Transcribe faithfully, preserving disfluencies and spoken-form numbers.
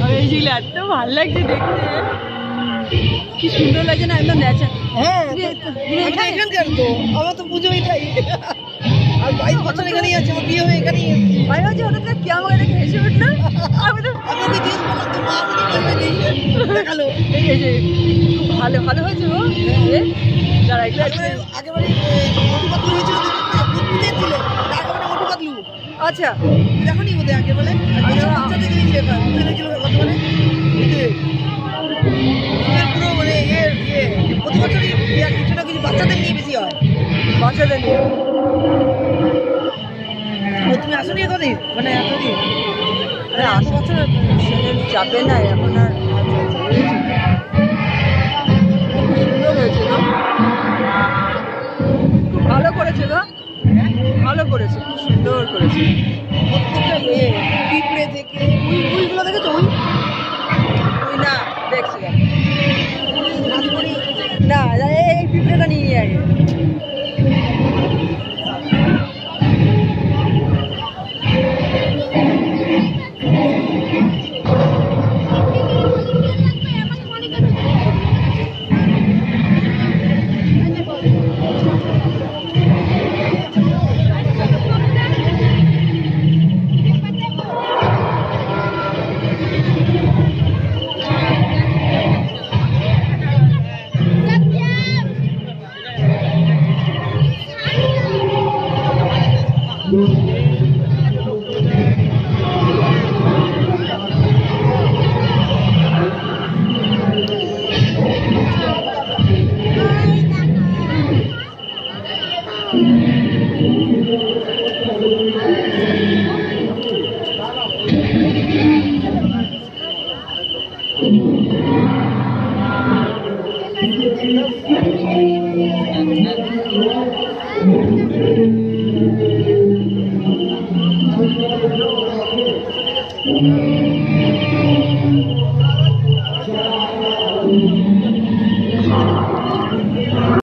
এইগুলো এত ভালো লাগছে দেখতে, কি সুন্দর লাগছে না, একদম ন্যাচারাল। হ্যাঁ এখানকার তো, আমার তো পুজো এটাই। আর বাইশ বছর এখানেই আছে, আমার বিয়ে হয়ে এখানেই এসেছি। ভাই ভাবছি হঠাৎ করে কি আমাকে দেখে হেসে উঠলো, আমি তো আমাকে জিজ্ঞেস করলাম তো মা আমাকে দেখালো। এই এই যে খুব ভালো ভালো হয়েছে গো। যারা একটু একেবারে মোটু পাতলু হয়েছিল, বুদ্ধি ছিল একেবারে মোটু পাতলু। আচ্ছা দেখো নি বোধহয় একেবারে বাচ্চাদের দিয়েছে, এবার বুদ্ধি ছিল বর্তমানে পুরো মানে ইয়ে ইয়ে প্রতি বছরই কিছু না কিছু বাচ্চাদের নিয়ে বেশি হয়, বাচ্চাদের নিয়ে। তুমি আসনি এখনই মানে এতদিন আট বছর যাবে না এখন আর। সুন্দর হয়েছে গো, খুব ভালো করেছে গো, ভালো করেছে, খুব সুন্দর করেছে। প্রত্যেকটা ইয়ে পিঁপড়ে থেকে উইগুলো দেখেছো,